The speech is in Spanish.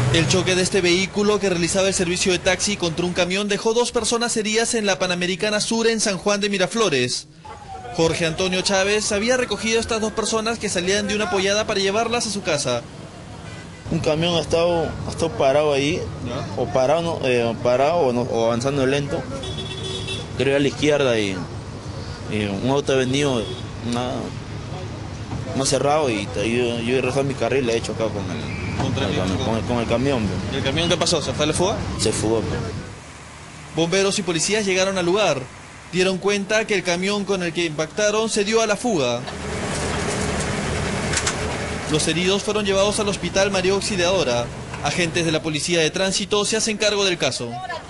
El choque de este vehículo que realizaba el servicio de taxi contra un camión dejó 2 personas heridas en la Panamericana Sur en San Juan de Miraflores. Jorge Antonio Chávez había recogido a estas 2 personas que salían de una pollada para llevarlas a su casa. Un camión ha estado parado ahí, o parado, o avanzando lento, creo a la izquierda, y un auto ha venido no cerrado, y yo he rezado mi carril, le he hecho acá con el camión. ¿Y el camión qué pasó? ¿Se fue a la fuga? Se fugó. Bomberos y policías llegaron al lugar. Dieron cuenta que el camión con el que impactaron se dio a la fuga. Los heridos fueron llevados al hospital María Auxiliadora. Agentes de la Policía de Tránsito se hacen cargo del caso.